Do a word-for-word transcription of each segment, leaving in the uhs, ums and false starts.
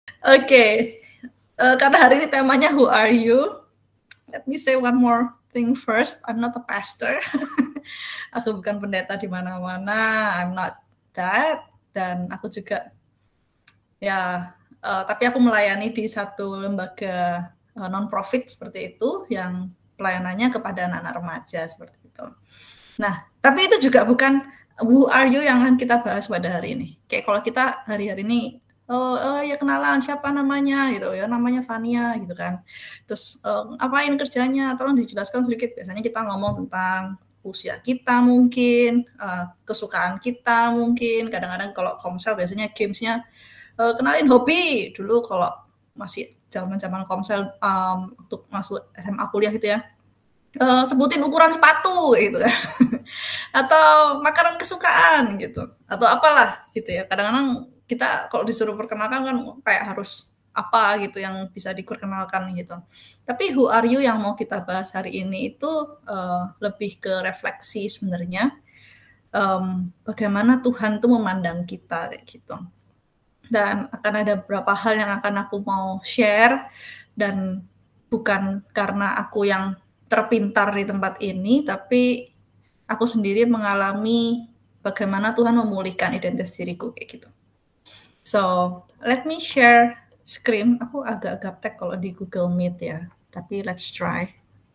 Oke, uh, karena hari ini temanya who are you? Let me say one more thing first. I'm not a pastor. Aku bukan pendeta di mana-mana. I'm not that. Dan aku juga ya, uh, tapi aku melayani di satu lembaga uh, non-profit seperti itu yang pelayanannya kepada anak-anak remaja seperti itu. Nah, tapi itu juga bukan who are you yang akan kita bahas pada hari ini. Kayak kalau kita hari-hari ini oh, oh ya kenalan siapa namanya gitu ya, namanya Fania gitu kan. Terus uh, apain kerjanya, tolong dijelaskan sedikit. Biasanya kita ngomong tentang usia kita mungkin, uh, kesukaan kita mungkin. Kadang-kadang kalau Komsel biasanya gamesnya uh, kenalin hobi dulu kalau masih zaman-zaman Komsel um, untuk masuk S M A kuliah gitu ya. Uh, sebutin ukuran sepatu gitu kan. Atau makanan kesukaan gitu. Atau apalah gitu ya. Kadang-kadang kita kalau disuruh perkenalkan kan kayak harus apa gitu yang bisa diperkenalkan gitu. Tapi who are you yang mau kita bahas hari ini itu uh, lebih ke refleksi sebenarnya. Um, bagaimana Tuhan tuh memandang kita kayak gitu. Dan akan ada beberapa hal yang akan aku mau share dan bukan karena aku yang terpintar di tempat ini, tapi aku sendiri mengalami bagaimana Tuhan memulihkan identitas diriku kayak gitu. So, let me share screen. Aku agak gaptek kalau di Google Meet ya, tapi let's try.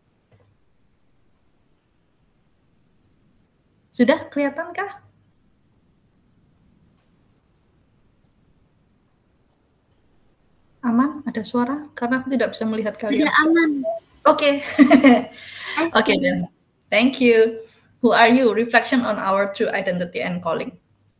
Sudah kelihatan kah? Aman? Ada suara? Karena aku tidak bisa melihat kalian. Sudah aman. Oke. Okay. Oke okay, then. Thank you. Who are you? Reflection on our true identity and calling.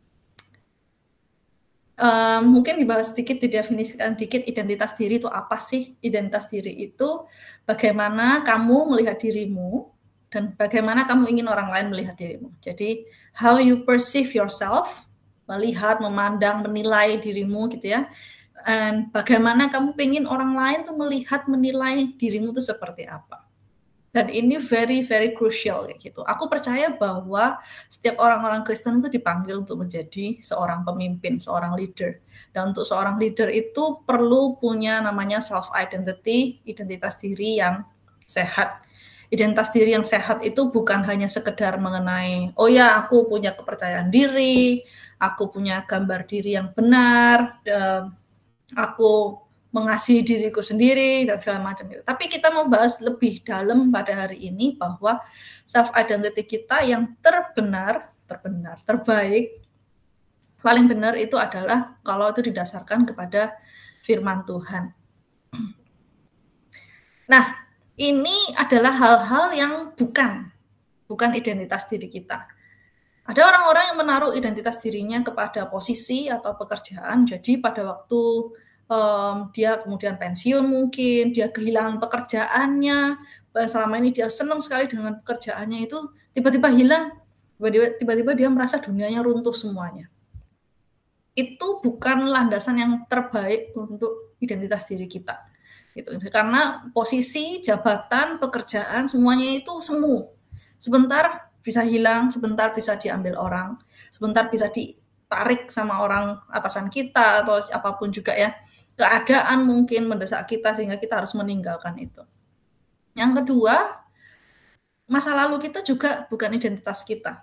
Um, mungkin dibahas sedikit, didefinisikan sedikit identitas diri itu apa sih? Identitas diri itu bagaimana kamu melihat dirimu dan bagaimana kamu ingin orang lain melihat dirimu. Jadi how you perceive yourself, melihat, memandang, menilai dirimu gitu ya. Dan bagaimana kamu pengen orang lain tuh melihat, menilai dirimu itu seperti apa. Dan ini very very crucial kayak gitu. Aku percaya bahwa setiap orang-orang Kristen itu dipanggil untuk menjadi seorang pemimpin, seorang leader. Dan untuk seorang leader itu perlu punya namanya self identity, identitas diri yang sehat. Identitas diri yang sehat itu bukan hanya sekedar mengenai oh ya aku punya kepercayaan diri, aku punya gambar diri yang benar, dan aku mengasihi diriku sendiri dan segala macam itu. Tapi kita mau bahas lebih dalam pada hari ini bahwa self identity kita yang terbenar, terbenar, terbaik, paling benar itu adalah kalau itu didasarkan kepada firman Tuhan. Nah, ini adalah hal-hal yang bukan bukan identitas diri kita. Ada orang-orang yang menaruh identitas dirinya kepada posisi atau pekerjaan. Jadi pada waktu Um, dia kemudian pensiun mungkin, dia kehilangan pekerjaannya, selama ini dia senang sekali dengan pekerjaannya itu, tiba-tiba hilang, tiba-tiba dia merasa dunianya runtuh semuanya. Itu bukan landasan yang terbaik untuk identitas diri kita. Gitu. Karena posisi, jabatan, pekerjaan, semuanya itu semu. Sebentar bisa hilang, sebentar bisa diambil orang, sebentar bisa ditarik sama orang atasan kita atau apapun juga ya. Keadaan mungkin mendesak kita sehingga kita harus meninggalkan itu. Yang kedua, masa lalu kita juga bukan identitas kita.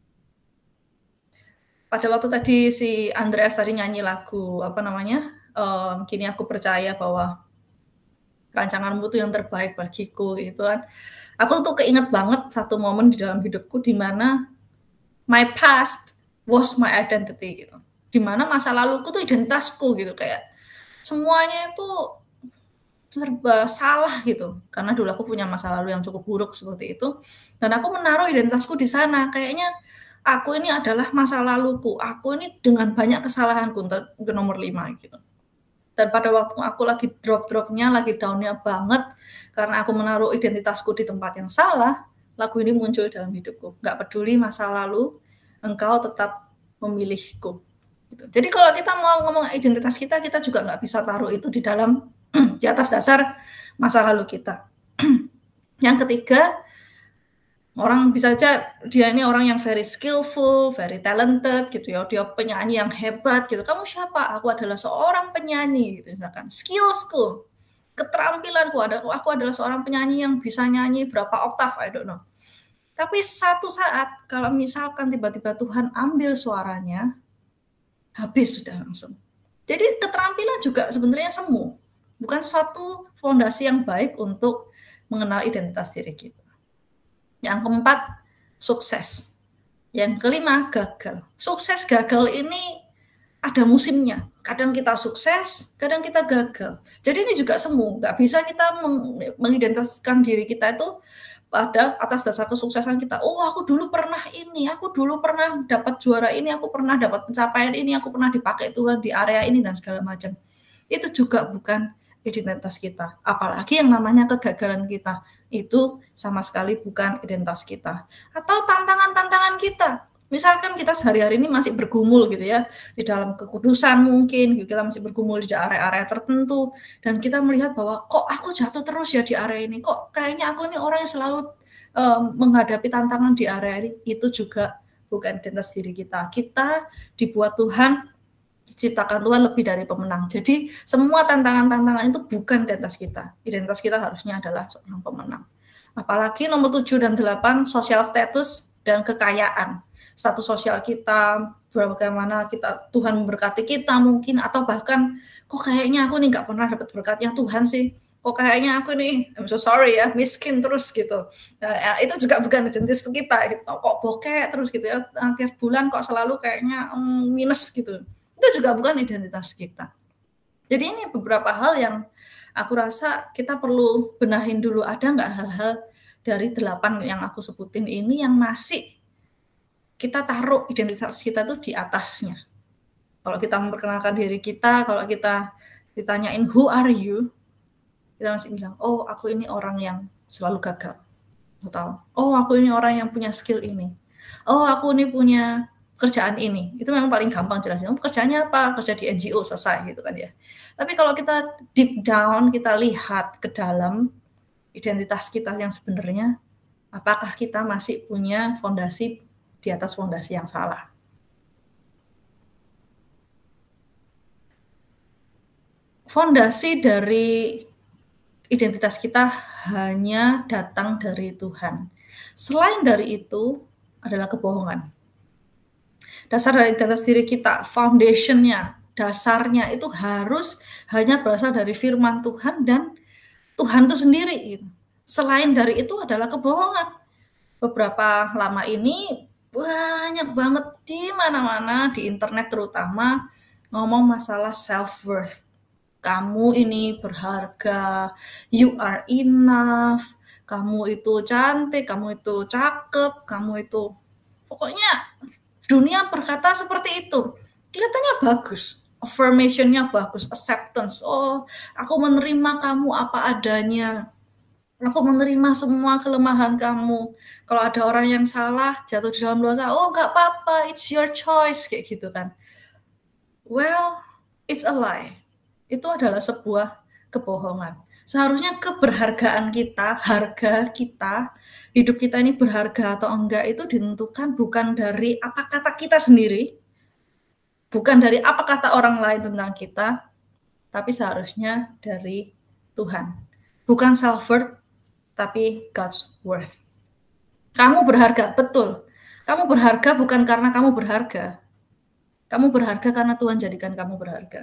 Pada waktu tadi si Andreas tadi nyanyi lagu apa namanya, um, kini aku percaya bahwa rancanganmu itu yang terbaik bagiku gitu kan. Aku tuh keinget banget satu momen di dalam hidupku di mana my past was my identity gitu. Di mana masa laluku tuh identitasku gitu, kayak semuanya itu serba salah gitu. Karena dulu aku punya masa lalu yang cukup buruk seperti itu. Dan aku menaruh identitasku di sana. Kayaknya aku ini adalah masa laluku. Aku ini dengan banyak kesalahanku untuk nomor lima gitu. Dan pada waktu aku lagi drop-dropnya, lagi down-nya banget, karena aku menaruh identitasku di tempat yang salah, lagu ini muncul dalam hidupku. Gak peduli masa lalu, engkau tetap memilihku. Gitu. Jadi kalau kita mau ngomong identitas kita, kita juga nggak bisa taruh itu di dalam di atas dasar masa lalu kita. Yang ketiga, Orang bisa aja dia ini orang yang very skillful, very talented gitu ya, dia penyanyi yang hebat gitu. Kamu siapa? Aku adalah seorang penyanyi gitu misalkan. Skillsku, keterampilanku, ada aku adalah seorang penyanyi yang bisa nyanyi berapa oktav, I don't know. Tapi satu saat kalau misalkan tiba-tiba Tuhan ambil suaranya, habis sudah langsung. Jadi keterampilan juga sebenarnya semu, bukan suatu fondasi yang baik untuk mengenal identitas diri kita. Yang keempat, sukses. Yang kelima, gagal. Sukses gagal ini ada musimnya. Kadang kita sukses, kadang kita gagal. Jadi ini juga semu. Nggak bisa kita mengidentitaskan diri kita itu pada atas dasar kesuksesan kita. Oh, aku dulu pernah ini, aku dulu pernah dapat juara ini, aku pernah dapat pencapaian ini, aku pernah dipakai Tuhan di area ini, dan segala macam. Itu juga bukan identitas kita. Apalagi yang namanya kegagalan kita. Itu sama sekali bukan identitas kita. Atau tantangan-tantangan kita. Misalkan kita sehari-hari ini masih bergumul gitu ya, di dalam kekudusan mungkin, kita masih bergumul di area-area tertentu, dan kita melihat bahwa kok aku jatuh terus ya di area ini, kok kayaknya aku ini orang yang selalu um, menghadapi tantangan di area ini, itu juga bukan identitas diri kita. Kita dibuat Tuhan, diciptakan Tuhan lebih dari pemenang. Jadi semua tantangan-tantangan itu bukan identitas kita. Identitas kita harusnya adalah seorang pemenang. Apalagi nomor tujuh dan delapan, sosial status dan kekayaan. Status sosial kita, bagaimana kita Tuhan memberkati kita mungkin, atau bahkan kok kayaknya aku nih nggak pernah dapat berkatnya Tuhan sih, kok kayaknya aku nih, I'm so sorry ya, miskin terus gitu. Nah, ya, itu juga bukan identitas kita, gitu. Kok bokeh terus gitu ya, akhir bulan kok selalu kayaknya mm, minus gitu. Itu juga bukan identitas kita. Jadi ini beberapa hal yang aku rasa kita perlu benahin dulu, ada nggak hal-hal dari delapan yang aku sebutin ini yang masih kita taruh identitas kita tuh di atasnya. Kalau kita memperkenalkan diri kita, kalau kita ditanyain who are you, kita masih bilang, oh aku ini orang yang selalu gagal. Atau, oh aku ini orang yang punya skill ini. Oh aku ini punya kerjaan ini. Itu memang paling gampang jelasin. Oh, kerjanya apa? Kerja di N G O, selesai gitu kan ya. Tapi kalau kita deep down, kita lihat ke dalam identitas kita yang sebenarnya, apakah kita masih punya fondasi di atas fondasi yang salah. Fondasi dari identitas kita hanya datang dari Tuhan. Selain dari itu adalah kebohongan. Dasar dari identitas diri kita, foundation-nya, dasarnya itu harus hanya berasal dari firman Tuhan dan Tuhan itu sendiri. Selain dari itu adalah kebohongan. Beberapa lama ini banyak banget di mana-mana, di internet terutama, ngomong masalah self-worth. Kamu ini berharga, you are enough, kamu itu cantik, kamu itu cakep, kamu itu... Pokoknya dunia berkata seperti itu. Kelihatannya bagus, affirmation-nya bagus, acceptance. Oh, aku menerima kamu apa adanya. Aku menerima semua kelemahan kamu. Kalau ada orang yang salah, jatuh di dalam dosa, oh nggak apa-apa, it's your choice, kayak gitu kan. Well, it's a lie. Itu adalah sebuah kebohongan. Seharusnya keberhargaan kita, harga kita, hidup kita ini berharga atau enggak itu ditentukan bukan dari apa kata kita sendiri, bukan dari apa kata orang lain tentang kita, tapi seharusnya dari Tuhan. Bukan self-worth, tapi God's worth. Kamu berharga, betul. Kamu berharga bukan karena kamu berharga. Kamu berharga karena Tuhan jadikan kamu berharga.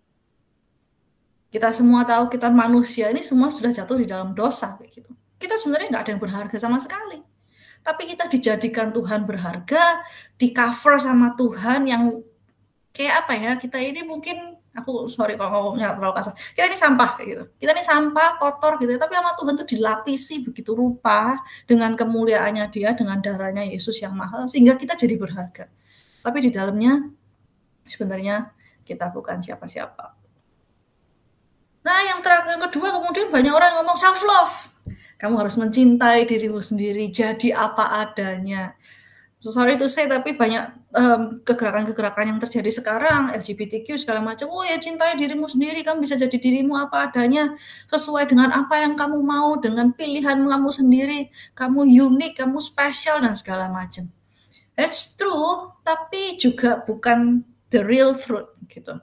Kita semua tahu kita manusia ini semua sudah jatuh di dalam dosa. Gitu. Kita sebenarnya nggak ada yang berharga sama sekali. Tapi kita dijadikan Tuhan berharga, di cover sama Tuhan yang kayak apa ya, kita ini mungkin... Aku sorry kalau ngomongnya terlalu kasar. Kita ini sampah kayak gitu. Kita ini sampah, kotor gitu. Tapi sama Tuhan tuh dilapisi begitu rupa dengan kemuliaannya Dia, dengan darahnya Yesus yang mahal, sehingga kita jadi berharga. Tapi di dalamnya sebenarnya kita bukan siapa-siapa. Nah, yang terakhir, yang kedua, kemudian banyak orang ngomong self love. Kamu harus mencintai dirimu sendiri, jadi apa adanya. sorry to say, tapi banyak um, kegerakan-kegerakan yang terjadi sekarang, L G B T Q segala macam. Oh ya, cintai dirimu sendiri, kamu bisa jadi dirimu apa adanya, sesuai dengan apa yang kamu mau, dengan pilihan kamu sendiri, kamu unik, kamu spesial dan segala macam. That's true, tapi juga bukan the real truth gitu.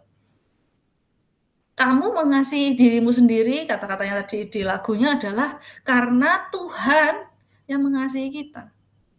Kamu mengasihi dirimu sendiri, kata-katanya tadi di lagunya adalah karena Tuhan yang mengasihi kita.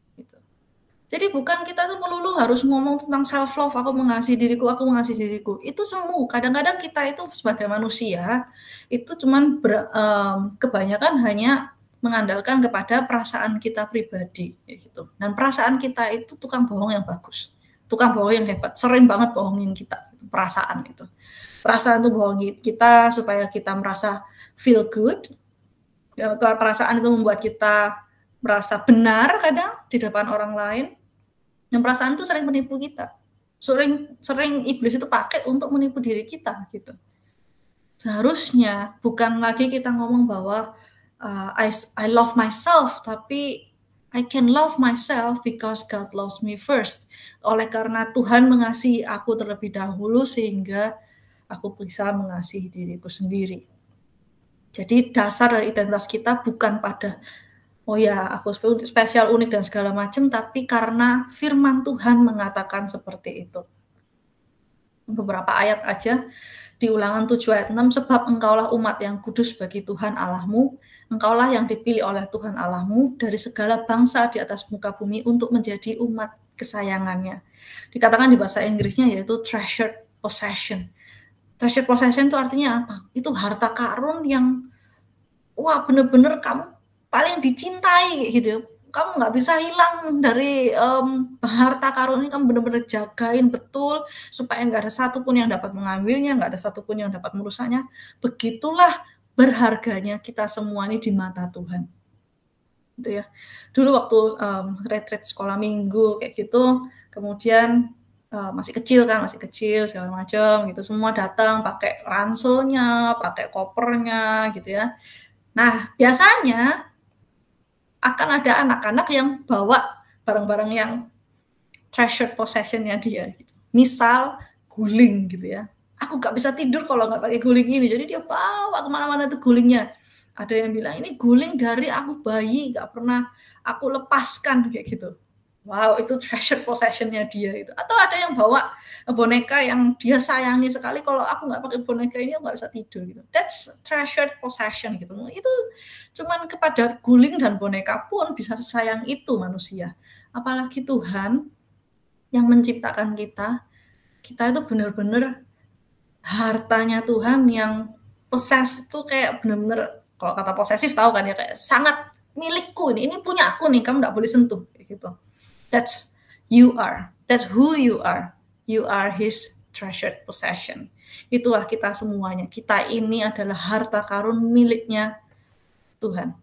Jadi bukan kita tuh melulu harus ngomong tentang self love, aku mengasihi diriku, aku mengasihi diriku. Itu semu. Kadang-kadang kita itu sebagai manusia itu cuman ber, um, kebanyakan hanya mengandalkan kepada perasaan kita pribadi gitu. Dan perasaan kita itu tukang bohong yang bagus. Tukang bohong yang hebat, sering banget bohongin kita, perasaan itu. Perasaan itu bohongin kita supaya kita merasa feel good. Ya, perasaan itu membuat kita merasa benar kadang di depan orang lain. Yang perasaan itu sering menipu kita. Sering sering iblis itu pakai untuk menipu diri kita gitu. Seharusnya bukan lagi kita ngomong bahwa uh, I I love myself, tapi I can love myself because God loves me first. Oleh karena Tuhan mengasihi aku terlebih dahulu sehingga aku bisa mengasihi diriku sendiri. Jadi dasar dari identitas kita bukan pada oh ya, aku spesial, unik, dan segala macam, tapi karena firman Tuhan mengatakan seperti itu. Beberapa ayat aja, di Ulangan tujuh ayat enam, sebab engkaulah umat yang kudus bagi Tuhan Allahmu, engkaulah yang dipilih oleh Tuhan Allahmu dari segala bangsa di atas muka bumi untuk menjadi umat kesayangannya. Dikatakan di bahasa Inggrisnya yaitu treasured possession. Treasured possession itu artinya apa? Itu harta karun yang, wah bener-bener kamu paling dicintai gitu. Kamu nggak bisa hilang dari um, harta karun ini, kamu benar-benar jagain betul supaya nggak ada satupun yang dapat mengambilnya, nggak ada satupun yang dapat merusaknya. Begitulah berharganya kita semua ini di mata Tuhan. Gitu ya. Dulu waktu um, retreat sekolah minggu kayak gitu, kemudian uh, masih kecil kan, masih kecil segala macam gitu, semua datang pakai ranselnya, pakai kopernya gitu ya. Nah biasanya akan ada anak-anak yang bawa barang-barang yang treasured possession-nya dia. Gitu. Misal guling gitu ya. Aku gak bisa tidur kalau gak pakai guling ini. Jadi dia bawa kemana-mana tuh gulingnya. Ada yang bilang ini guling dari aku bayi, gak pernah aku lepaskan kayak gitu. Wow, itu treasured possession-nya dia itu. Atau ada yang bawa boneka yang dia sayangi sekali. Kalau aku nggak pakai boneka ini, aku nggak bisa tidur gitu. That's treasured possession gitu. Itu cuman kepada guling dan boneka pun bisa sayang itu manusia. Apalagi Tuhan yang menciptakan kita. Kita itu benar-benar hartanya Tuhan yang possess itu kayak benar-benar, kalau kata posesif tahu kan ya, kayak sangat milikku ini. Ini punya aku nih, kamu nggak boleh sentuh gitu. That's you are. That's who you are. You are his treasured possession. Itulah kita semuanya. Kita ini adalah harta karun miliknya Tuhan.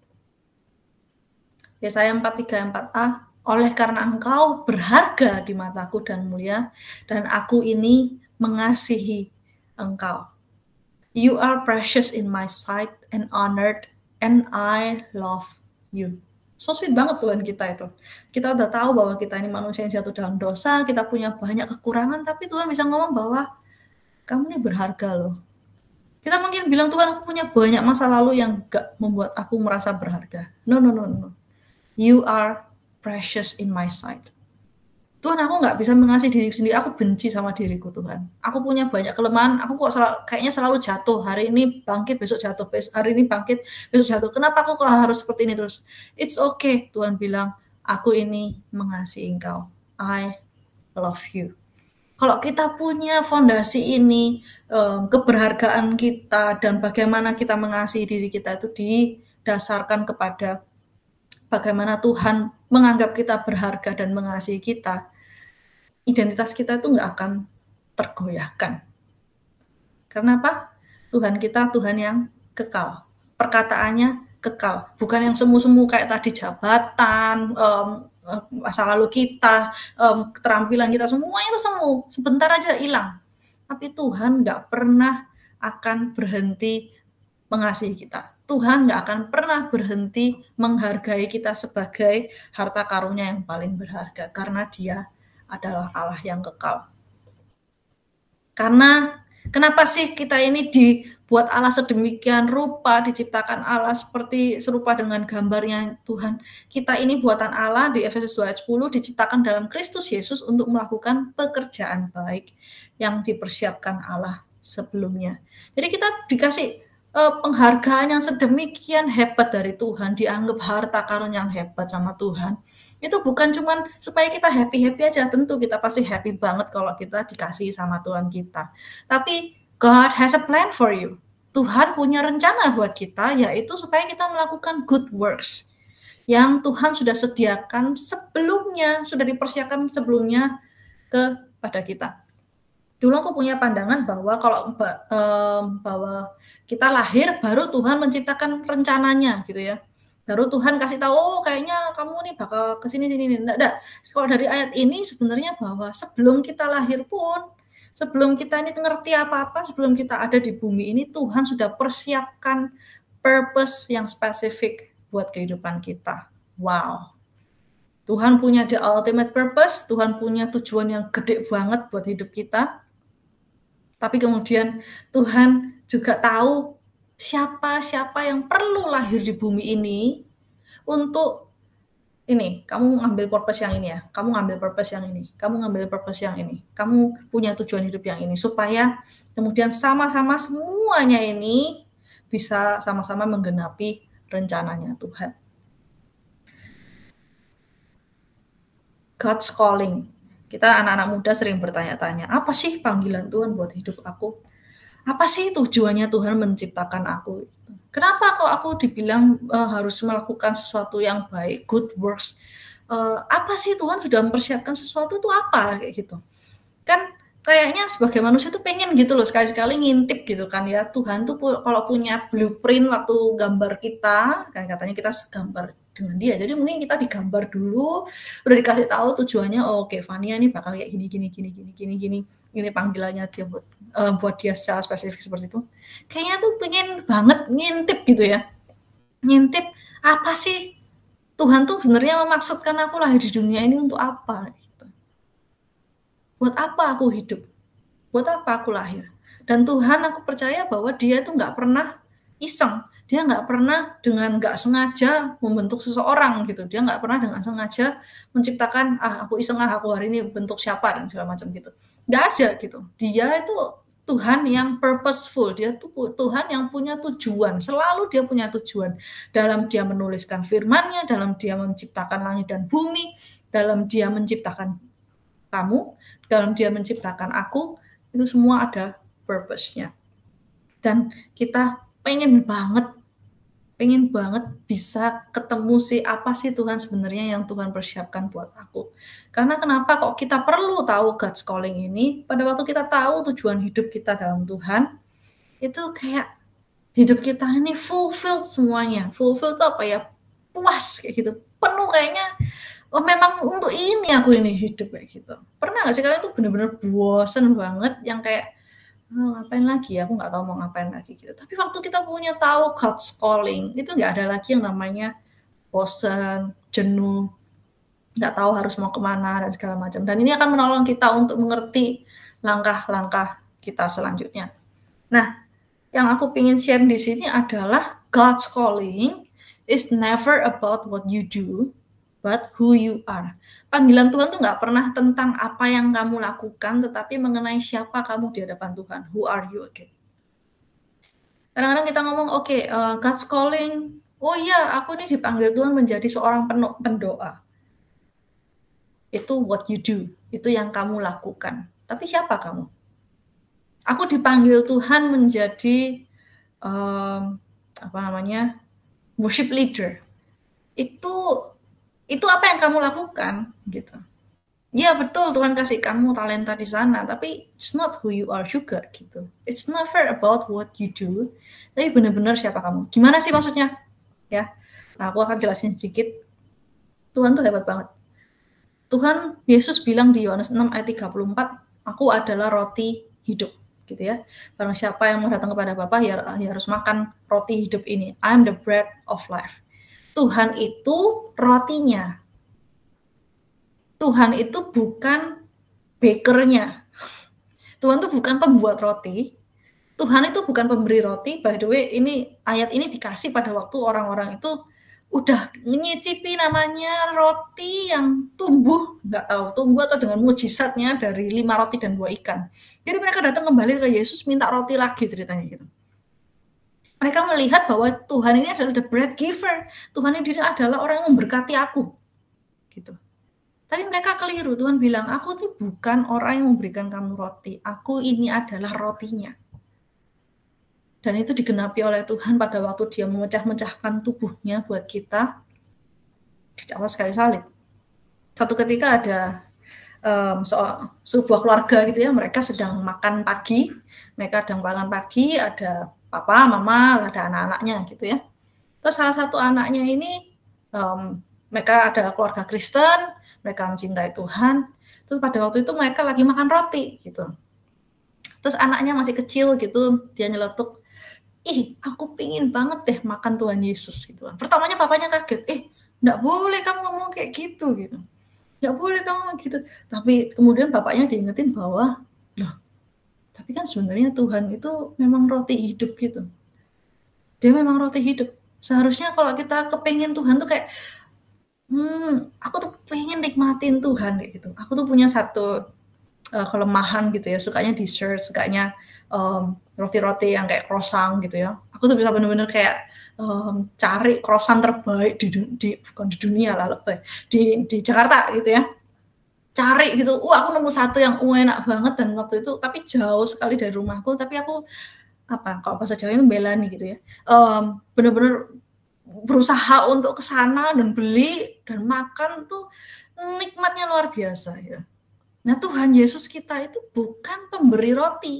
Yesaya empat tiga empat a, oleh karena engkau berharga di mataku dan mulia, dan aku ini mengasihi engkau. You are precious in my sight and honored, and I love you. So sweet banget Tuhan kita itu. Kita udah tahu bahwa kita ini manusia yang jatuh dalam dosa, kita punya banyak kekurangan, tapi Tuhan bisa ngomong bahwa kamu ini berharga loh. Kita mungkin bilang, Tuhan aku punya banyak masa lalu yang gak membuat aku merasa berharga. No, no, no, no. You are precious in my sight. Tuhan, aku gak bisa mengasihi diriku sendiri, aku benci sama diriku Tuhan. Aku punya banyak kelemahan, aku kok selalu, kayaknya selalu jatuh, hari ini bangkit, besok jatuh, hari ini bangkit, besok jatuh. Kenapa aku kok harus seperti ini terus? It's okay, Tuhan bilang, aku ini mengasihi engkau. I love you. Kalau kita punya fondasi ini, um, keberhargaan kita dan bagaimana kita mengasihi diri kita itu didasarkan kepada bagaimana Tuhan menganggap kita berharga dan mengasihi kita, identitas kita itu nggak akan tergoyahkan. Karena apa? Tuhan kita Tuhan yang kekal. Perkataannya kekal. Bukan yang semu-semu kayak tadi jabatan, um, masa lalu kita, um, keterampilan kita, semuanya itu semu. Sebentar aja hilang. Tapi Tuhan nggak pernah akan berhenti mengasihi kita. Tuhan nggak akan pernah berhenti menghargai kita sebagai harta karunnya yang paling berharga, karena Dia adalah Allah yang kekal. Karena kenapa sih kita ini dibuat Allah sedemikian rupa, diciptakan Allah seperti serupa dengan gambarnya Tuhan. Kita ini buatan Allah di Efesus dua ayat sepuluh, diciptakan dalam Kristus Yesus untuk melakukan pekerjaan baik yang dipersiapkan Allah sebelumnya. Jadi kita dikasih uh, penghargaan yang sedemikian hebat dari Tuhan, dianggap harta karun yang hebat sama Tuhan. Itu bukan cuman supaya kita happy-happy aja, tentu kita pasti happy banget kalau kita dikasih sama Tuhan kita. Tapi God has a plan for you. Tuhan punya rencana buat kita, yaitu supaya kita melakukan good works yang Tuhan sudah sediakan sebelumnya, sudah dipersiapkan sebelumnya kepada kita. Dulu aku punya pandangan bahwa kalau um, bahwa kita lahir baru Tuhan menciptakan rencananya gitu ya. Baru Tuhan kasih tahu, oh kayaknya kamu nih bakal kesini sini nih. Enggak, enggak. Kalau dari ayat ini sebenarnya bahwa sebelum kita lahir pun, sebelum kita ini ngerti apa-apa, sebelum kita ada di bumi ini, Tuhan sudah persiapkan purpose yang spesifik buat kehidupan kita. Wow. Tuhan punya the ultimate purpose, Tuhan punya tujuan yang gede banget buat hidup kita. Tapi kemudian Tuhan juga tahu siapa-siapa yang perlu lahir di bumi ini untuk ini, kamu ngambil purpose yang ini ya, kamu ngambil purpose yang ini, kamu ngambil purpose yang ini, kamu punya tujuan hidup yang ini, supaya kemudian sama-sama semuanya ini bisa sama-sama menggenapi rencananya Tuhan. God's calling. Kita anak-anak muda sering bertanya-tanya, apa sih panggilan Tuhan buat hidup aku? Apa sih tujuannya Tuhan menciptakan aku? Kenapa kok aku dibilang uh, harus melakukan sesuatu yang baik, good works? Uh, apa sih Tuhan sudah mempersiapkan sesuatu itu apa? Kayak gitu. Kan kayaknya sebagai manusia tuh pengen gitu loh, sekali-sekali ngintip gitu kan ya. Tuhan tuh pu- kalau punya blueprint waktu gambar kita, kan katanya kita segambar dengan dia. Jadi mungkin kita digambar dulu, udah dikasih tahu tujuannya, oh, oke, okay, Fania nih bakal kayak gini, gini, gini, gini, gini, gini. Ini panggilannya dia buat uh, buat dia secara spesifik seperti itu. Kayaknya tuh pengen banget ngintip gitu ya. Ngintip apa sih Tuhan tuh sebenarnya memaksudkan aku lahir di dunia ini untuk apa gitu. Buat apa aku hidup? Buat apa aku lahir? Dan Tuhan aku percaya bahwa dia tuh nggak pernah iseng. Dia nggak pernah dengan nggak sengaja membentuk seseorang gitu. Dia nggak pernah dengan sengaja menciptakan, ah aku iseng ah aku hari ini bentuk siapa dan segala macam gitu. Nggak ada gitu. Dia itu Tuhan yang purposeful. Dia tuh Tuhan yang punya tujuan. Selalu dia punya tujuan. Dalam dia menuliskan firman-Nya, dalam dia menciptakan langit dan bumi, dalam dia menciptakan kamu, dalam dia menciptakan aku, itu semua ada purpose-nya. Dan kita pengen banget pengen banget bisa ketemu sih apa sih Tuhan sebenarnya yang Tuhan persiapkan buat aku. Karena kenapa kok kita perlu tahu God's calling ini? Pada waktu kita tahu tujuan hidup kita dalam Tuhan, itu kayak hidup kita ini fulfilled semuanya. Fulfilled itu apa ya? Puas kayak gitu. Penuh kayaknya, oh memang untuk ini aku ini hidup kayak gitu. Pernah gak sih kalian tuh bener-bener bosen banget yang kayak, oh, ngapain lagi ya, aku nggak tahu mau ngapain lagi gitu. Tapi waktu kita punya tahu God's calling, itu nggak ada lagi yang namanya bosan, jenuh, nggak tahu harus mau kemana dan segala macam. Dan ini akan menolong kita untuk mengerti langkah-langkah kita selanjutnya. Nah, yang aku ingin share di sini adalah God's calling is never about what you do, but who you are. Panggilan Tuhan tuh nggak pernah tentang apa yang kamu lakukan, tetapi mengenai siapa kamu di hadapan Tuhan. Who are you again? Kadang-kadang kita ngomong, oke, okay, uh, God's calling. Oh iya, aku nih dipanggil Tuhan menjadi seorang pendoa. Itu what you do. Itu yang kamu lakukan. Tapi siapa kamu? Aku dipanggil Tuhan menjadi um, apa namanya worship leader. Itu itu apa yang kamu lakukan gitu. Ya betul, Tuhan kasih kamu talenta di sana, tapi it's not who you are juga gitu. It's never about what you do, tapi benar-benar siapa kamu. Gimana sih maksudnya? Ya, nah, aku akan jelasin sedikit. Tuhan tuh hebat banget. Tuhan Yesus bilang di Yohanes enam ayat tiga puluh empat, aku adalah roti hidup gitu ya. Barang siapa yang mau datang kepada Bapa ya, ya harus makan roti hidup ini. I'm the bread of life. Tuhan itu rotinya. Tuhan itu bukan bakernya. Tuhan itu bukan pembuat roti. Tuhan itu bukan pemberi roti. By the way, ini ayat ini dikasih pada waktu orang-orang itu udah menyicipi namanya roti yang tumbuh, nggak tahu tumbuh atau dengan mujizatnya dari lima roti dan dua ikan. Jadi mereka datang kembali ke Yesus minta roti lagi ceritanya gitu. Mereka melihat bahwa Tuhan ini adalah the bread giver. Tuhan ini adalah orang yang memberkati aku. Gitu. Tapi mereka keliru. Tuhan bilang, aku tuh bukan orang yang memberikan kamu roti. Aku ini adalah rotinya. Dan itu digenapi oleh Tuhan pada waktu dia memecah-mecahkan tubuhnya buat kita di atas kayu salib. Satu ketika ada um, soal sebuah keluarga gitu ya, mereka sedang makan pagi, mereka sedang makan pagi, ada papa, mama, ada anak-anaknya gitu ya. Terus salah satu anaknya ini, um, mereka ada keluarga Kristen, mereka mencintai Tuhan. Terus pada waktu itu mereka lagi makan roti gitu. Terus anaknya masih kecil gitu, dia nyeletuk, ih aku pingin banget deh makan Tuhan Yesus gitu. Pertamanya papanya kaget, eh enggak boleh kamu ngomong kayak gitu gitu. Enggak boleh kamu ngomong gitu. Tapi kemudian bapaknya diingetin bahwa, loh tapi kan sebenarnya Tuhan itu memang roti hidup gitu. Dia memang roti hidup. Seharusnya kalau kita kepingin Tuhan tuh kayak, hmm aku tuh pengen nikmatin Tuhan kayak gitu. Aku tuh punya satu uh, kelemahan gitu ya, sukanya dessert, sukanya um, roti-roti yang kayak croissant gitu ya. Aku tuh bisa bener-bener kayak um, cari croissant terbaik di, di bukan di dunia lah lebih di di Jakarta gitu ya. Cari gitu. Uh aku nemu satu yang uh, enak banget dan waktu itu tapi jauh sekali dari rumahku, tapi aku apa kalau bahasa Jawa itu belani gitu ya. Um, bener-bener berusaha untuk ke sana dan beli dan makan tuh nikmatnya luar biasa ya. Nah, Tuhan Yesus kita itu bukan pemberi roti.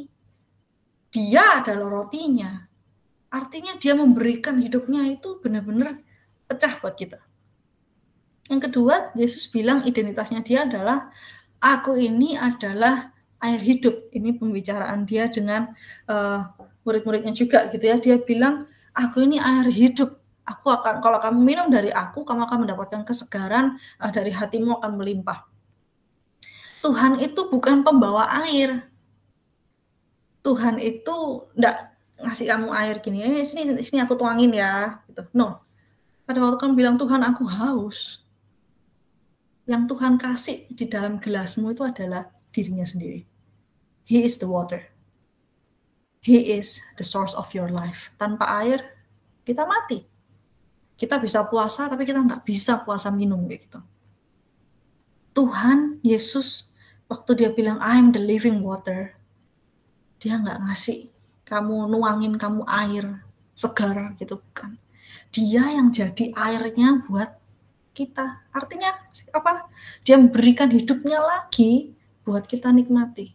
Dia adalah rotinya. Artinya dia memberikan hidupnya itu benar-benar pecah buat kita. Yang kedua, Yesus bilang identitasnya dia adalah, aku ini adalah air hidup. Ini pembicaraan dia dengan uh, murid-muridnya juga gitu ya. Dia bilang, aku ini air hidup. Aku akan, kalau kamu minum dari aku, kamu akan mendapatkan kesegaran, uh, dari hatimu akan melimpah. Tuhan itu bukan pembawa air. Tuhan itu enggak ngasih kamu air gini, eh, sini sini aku tuangin ya, gitu. No. Pada waktu kamu bilang Tuhan aku haus, yang Tuhan kasih di dalam gelasmu itu adalah dirinya sendiri. He is the water. He is the source of your life. Tanpa air kita mati. Kita bisa puasa tapi kita nggak bisa puasa minum kayak gitu. Tuhan Yesus waktu dia bilang I'm the living water, dia nggak ngasih kamu nuangin kamu air segar gitu kan. Dia yang jadi airnya buat kita. Artinya apa? Dia memberikan hidupnya lagi buat kita nikmati.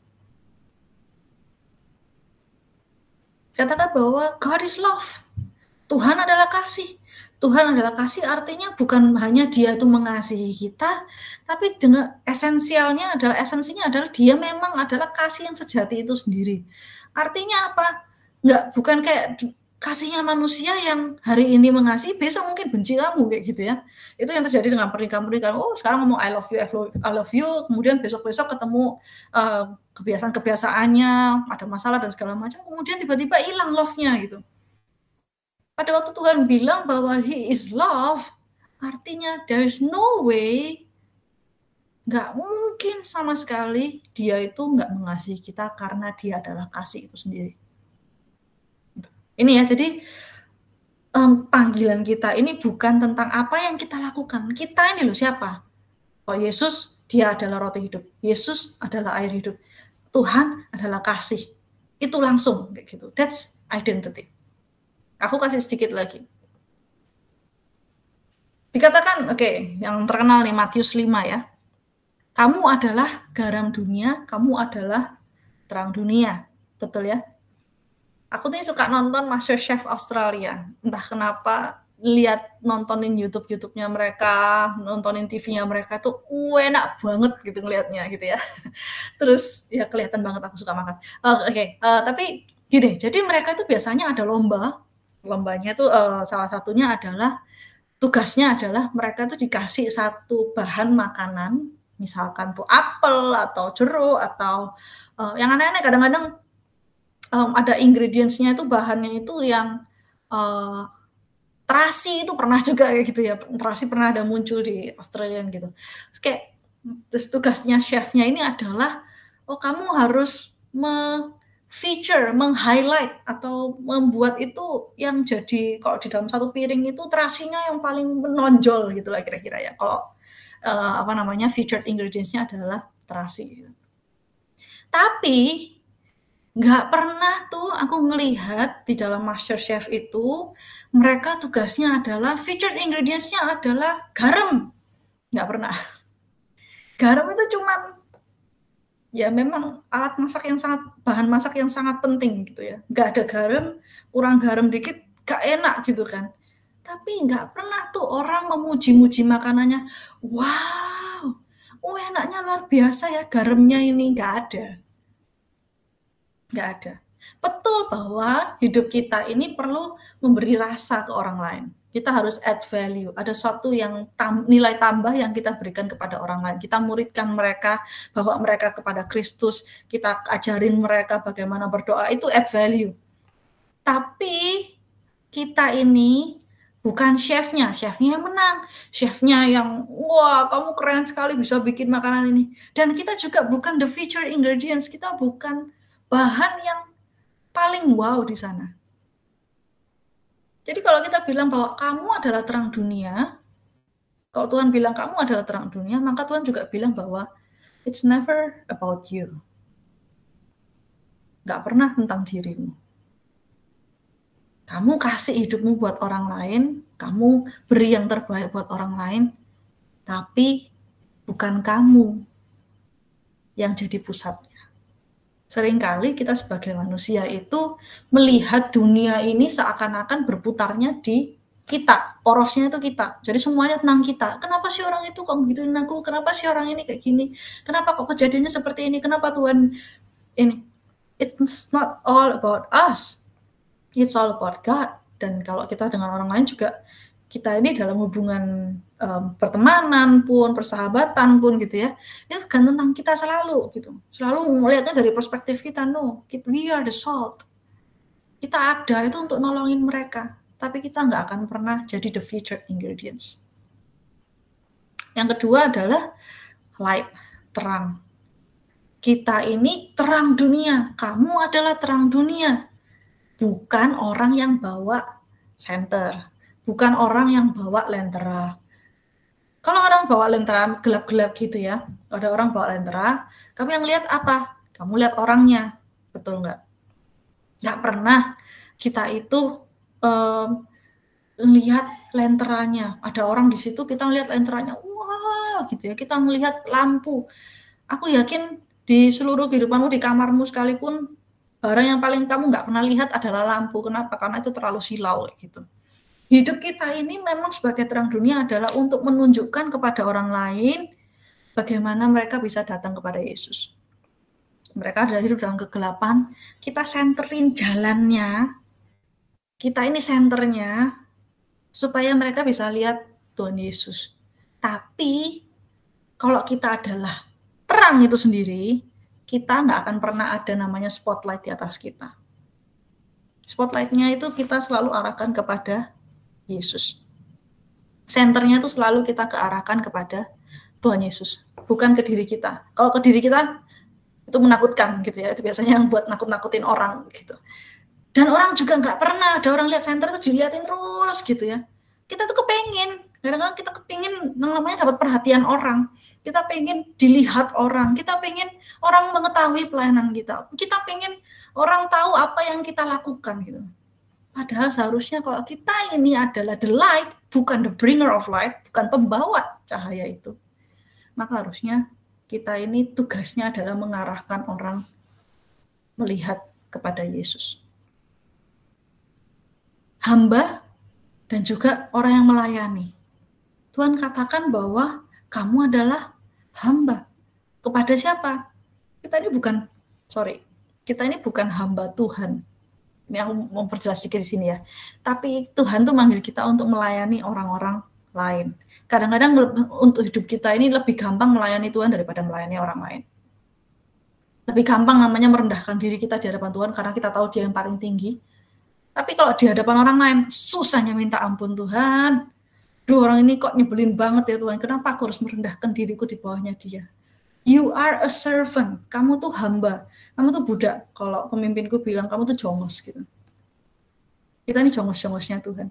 Katakan bahwa God is love. Tuhan adalah kasih. Tuhan adalah kasih artinya bukan hanya dia itu mengasihi kita, tapi dengan esensialnya adalah esensinya adalah dia memang adalah kasih yang sejati itu sendiri. Artinya apa? Enggak, bukan kayak kasihnya manusia yang hari ini mengasihi, besok mungkin benci kamu kayak gitu ya. Itu yang terjadi dengan pernikahan-pernikahan. Oh, sekarang ngomong I love you, I love you, kemudian besok-besok ketemu uh, kebiasaan-kebiasaannya, ada masalah dan segala macam, kemudian tiba-tiba hilang love-nya gitu. Pada waktu Tuhan bilang bahwa He is love, artinya there is no way, nggak mungkin sama sekali dia itu nggak mengasihi kita karena dia adalah kasih itu sendiri. Ini ya, jadi um, panggilan kita ini bukan tentang apa yang kita lakukan. Kita ini loh siapa? Oh Yesus, dia adalah roti hidup. Yesus adalah air hidup. Tuhan adalah kasih. Itu langsung kayak gitu. That's identity. Aku kasih sedikit lagi. Dikatakan, oke, okay, yang terkenal nih Matius lima ya. Kamu adalah garam dunia, kamu adalah terang dunia. Betul ya? Aku tuh suka nonton MasterChef Australia. Entah kenapa lihat nontonin YouTube-YouTube-nya mereka, nontonin T V-nya mereka tuh enak banget gitu ngelihatnya gitu ya. Terus ya kelihatan banget aku suka makan. Oh, oke, okay. uh, tapi gini, jadi mereka tuh biasanya ada lomba. Lombanya tuh uh, salah satunya adalah tugasnya adalah mereka tuh dikasih satu bahan makanan, misalkan tuh apel atau jeruk atau uh, yang aneh-aneh kadang-kadang um, ada ingredients-nya itu bahannya itu yang uh, terasi itu pernah juga kayak gitu ya, terasi pernah ada muncul di Australian gitu. Terus kayak terus tugasnya chefnya ini adalah oh kamu harus me feature, meng-highlight atau membuat itu yang jadi kalau di dalam satu piring itu terasinya yang paling menonjol gitulah kira-kira ya. Kalau uh, apa namanya featured ingredients-nya adalah terasi gitu. Tapi nggak pernah tuh aku ngelihat di dalam MasterChef itu mereka tugasnya adalah featured ingredients-nya adalah garam. Nggak pernah. Garam itu cuman ya memang alat masak yang sangat bahan masak yang sangat penting gitu ya. Nggak ada garam, kurang garam dikit nggak enak gitu kan. Tapi nggak pernah tuh orang memuji-muji makanannya. Wow, oh enaknya luar biasa ya garamnya ini. Nggak ada. Nggak ada. Betul bahwa hidup kita ini perlu memberi rasa ke orang lain. Kita harus add value. Ada suatu yang tam, nilai tambah yang kita berikan kepada orang lain. Kita muridkan mereka, bawa mereka kepada Kristus. Kita ajarin mereka bagaimana berdoa. Itu add value. Tapi kita ini bukan chefnya. Chefnya yang menang. Chefnya yang, wah kamu keren sekali bisa bikin makanan ini. Dan kita juga bukan the featured ingredients. Kita bukan bahan yang paling wow di sana. Jadi kalau kita bilang bahwa kamu adalah terang dunia, kalau Tuhan bilang kamu adalah terang dunia, maka Tuhan juga bilang bahwa it's never about you. Gak pernah tentang dirimu. Kamu kasih hidupmu buat orang lain, kamu beri yang terbaik buat orang lain, tapi bukan kamu yang jadi pusatnya. Seringkali kita sebagai manusia itu melihat dunia ini seakan-akan berputarnya di kita, porosnya itu kita. Jadi semuanya tentang kita. Kenapa sih orang itu kok begituin aku? Kenapa sih orang ini kayak gini? Kenapa kok kejadiannya seperti ini? Kenapa Tuhan ini? It's not all about us. It's all about God. Dan kalau kita dengan orang lain juga, kita ini dalam hubungan um, pertemanan pun, persahabatan pun gitu ya, ya bukan tentang kita selalu gitu. Selalu melihatnya dari perspektif kita, no, we are the salt. Kita ada itu untuk nolongin mereka, tapi kita nggak akan pernah jadi the featured ingredients. Yang kedua adalah light, terang. Kita ini terang dunia, kamu adalah terang dunia, bukan orang yang bawa senter. Bukan orang yang bawa lentera. Kalau orang bawa lentera gelap-gelap gitu ya, ada orang bawa lentera, kamu yang lihat apa? Kamu lihat orangnya, betul nggak? Nggak pernah kita itu um, lihat lenteranya. Ada orang di situ, kita lihat lenteranya, wah gitu ya. Kita melihat lampu. Aku yakin di seluruh kehidupanmu, di kamarmu sekalipun, barang yang paling kamu nggak pernah lihat adalah lampu. Kenapa? Karena itu terlalu silau gitu. Hidup kita ini memang sebagai terang dunia adalah untuk menunjukkan kepada orang lain bagaimana mereka bisa datang kepada Yesus. Mereka adalah hidup dalam kegelapan, kita senterin jalannya, kita ini senternya, supaya mereka bisa lihat Tuhan Yesus. Tapi, kalau kita adalah terang itu sendiri, kita nggak akan pernah ada namanya spotlight di atas kita. Spotlightnya itu kita selalu arahkan kepada Yesus. Senternya itu selalu kita kearahkan kepada Tuhan Yesus, bukan ke diri kita. Kalau ke diri kita itu menakutkan gitu ya, itu biasanya yang buat nakut-nakutin orang gitu. Dan orang juga nggak pernah ada orang lihat senter itu diliatin terus gitu ya. Kita tuh kepengen, kadang-kadang kita kepingin namanya dapat perhatian orang. Kita pengen dilihat orang, kita pengen orang mengetahui pelayanan kita. Kita pengen orang tahu apa yang kita lakukan gitu. Padahal seharusnya kalau kita ini adalah the light, bukan the bringer of light, bukan pembawa cahaya itu, maka harusnya kita ini tugasnya adalah mengarahkan orang melihat kepada Yesus. Hamba dan juga orang yang melayani. Tuhan katakan bahwa kamu adalah hamba. Kepada siapa? Kita ini bukan, sorry, kita ini bukan hamba Tuhan. Ini aku mau perjelas sedikit di sini ya. Tapi Tuhan tuh manggil kita untuk melayani orang-orang lain. Kadang-kadang untuk hidup kita ini lebih gampang melayani Tuhan daripada melayani orang lain. Lebih gampang namanya merendahkan diri kita di hadapan Tuhan karena kita tahu Dia yang paling tinggi. Tapi kalau di hadapan orang lain, susahnya minta ampun Tuhan. Duh, orang ini kok nyebelin banget ya Tuhan. Kenapa aku harus merendahkan diriku di bawahnya Dia? You are a servant. Kamu tuh hamba. Kamu tuh budak. Kalau pemimpinku bilang, kamu tuh jongos gitu. Kita ini jongos-jongosnya Tuhan.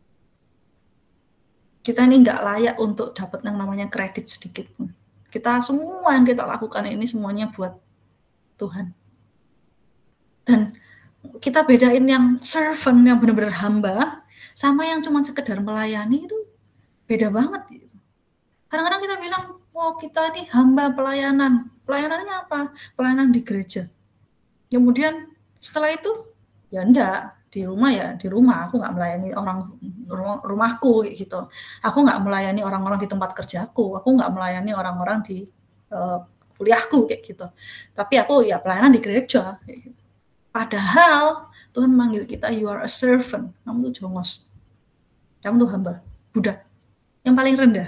Kita ini nggak layak untuk dapat yang namanya kredit sedikit pun. Kita semua yang kita lakukan ini semuanya buat Tuhan. Dan kita bedain yang servant, yang benar-benar hamba, sama yang cuma sekedar melayani itu beda banget. Gitu. Kadang-kadang kita bilang, oh kita ini hamba pelayanan. Pelayanannya apa? Pelayanan di gereja. Kemudian setelah itu, ya enggak. Di rumah ya, di rumah. Aku nggak melayani orang rumahku gitu. Aku nggak melayani orang-orang di tempat kerjaku. Aku nggak melayani orang-orang di uh, kuliahku kayak gitu. Tapi aku ya pelayanan di gereja. Kayak gitu. Padahal Tuhan manggil kita, you are a servant. Kamu tuh jongos. Kamu tuh hamba, budak. Yang paling rendah.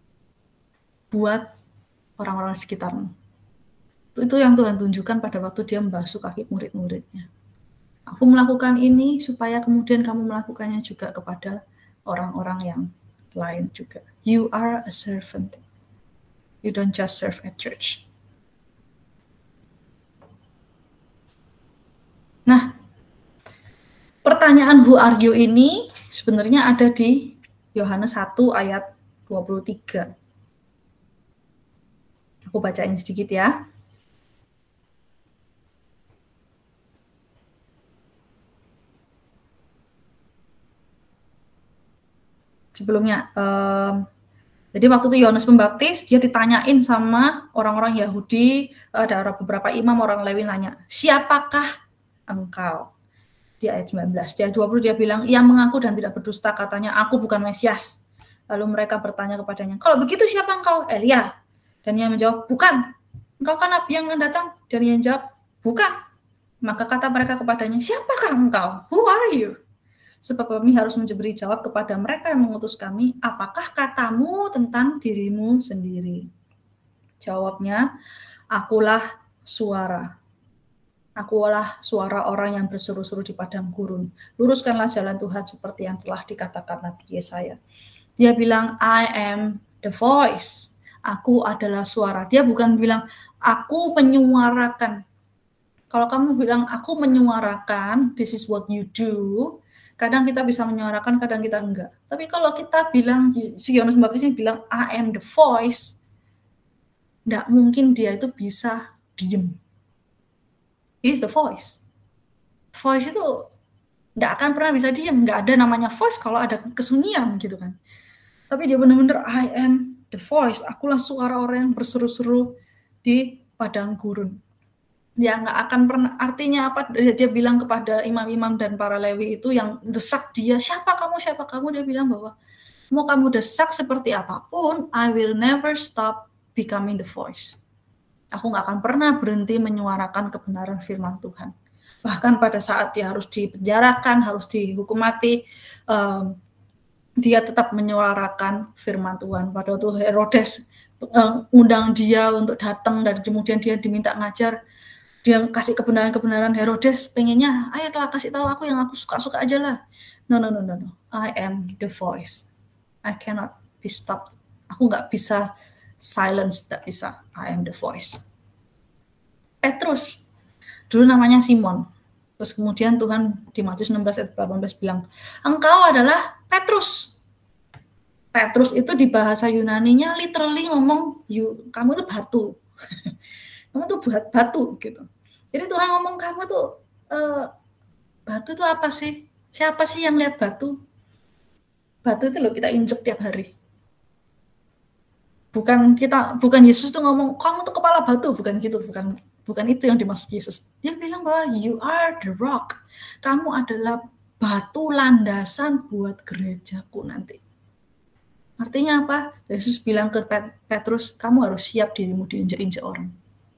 Buat orang-orang sekitarmu. Itu yang Tuhan tunjukkan pada waktu Dia membasuh kaki murid-muridnya. Aku melakukan ini supaya kemudian kamu melakukannya juga kepada orang-orang yang lain juga. You are a servant. You don't just serve at church. Nah, pertanyaan who are you ini sebenarnya ada di Yohanes satu ayat dua puluh tiga. Aku bacain sedikit ya. Sebelumnya, um, jadi waktu itu Yohanes Pembaptis, dia ditanyain sama orang-orang Yahudi, ada beberapa imam orang Lewi nanya, siapakah engkau? Di ayat sembilan belas, di ayat dua puluh dia bilang, ia mengaku dan tidak berdusta, katanya, aku bukan Mesias. Lalu mereka bertanya kepadanya, kalau begitu siapa engkau? Elia. Dan ia menjawab, bukan. Engkau kan nabi yang akan datang? Dan ia menjawab, bukan. Maka kata mereka kepadanya, siapakah engkau? Who are you? Sebab kami harus memberi jawab kepada mereka yang mengutus kami, apakah katamu tentang dirimu sendiri? Jawabnya, akulah suara. Akulah suara orang yang berseru-seru di padang gurun. Luruskanlah jalan Tuhan seperti yang telah dikatakan Nabi Yesaya. Dia bilang, I am the voice. Aku adalah suara. Dia bukan bilang, aku menyuarakan. Kalau kamu bilang, aku menyuarakan, this is what you do, kadang kita bisa menyuarakan, kadang kita enggak. Tapi kalau kita bilang, si Yohanes Pembaptis ini bilang, I am the voice, enggak mungkin dia itu bisa diem. He is the voice. Voice itu enggak akan pernah bisa diem. Enggak ada namanya voice kalau ada kesunyian gitu kan. Tapi dia benar-benar, I am the voice. Akulah suara orang yang berseru-seru di padang gurun. Dia nggak akan pernah, artinya apa, dia, dia bilang kepada imam-imam dan para Lewi itu yang desak dia, siapa kamu, siapa kamu, dia bilang bahwa mau kamu desak seperti apapun, I will never stop becoming the voice. Aku nggak akan pernah berhenti menyuarakan kebenaran firman Tuhan. Bahkan pada saat dia harus dipenjarakan, harus dihukum mati, um, dia tetap menyuarakan firman Tuhan. Pada waktu Herodes um, undang dia untuk datang dan kemudian dia diminta ngajar, dia kasih kebenaran-kebenaran. Herodes pengennya, ayolah kasih tahu aku yang aku suka-suka aja lah. No, no, no, no, no. I am the voice. I cannot be stopped. Aku nggak bisa silence, nggak bisa. I am the voice. Petrus, dulu namanya Simon. Terus kemudian Tuhan di Matius enam belas ayat delapan belas bilang, engkau adalah Petrus. Petrus itu di bahasa Yunaninya literally ngomong, you, kamu itu batu. Kamu tuh buat batu gitu. Jadi Tuhan ngomong, kamu tuh uh, batu itu apa sih? Siapa sih yang lihat batu? Batu itu loh kita injek tiap hari. Bukan kita, bukan Yesus tuh ngomong, kamu tuh kepala batu, bukan gitu, bukan bukan itu yang dimaksud Yesus. Dia bilang bahwa you are the rock. Kamu adalah batu landasan buat gerejaku nanti. Artinya apa? Yesus bilang ke Petrus, kamu harus siap dirimu diinjak-injak orang.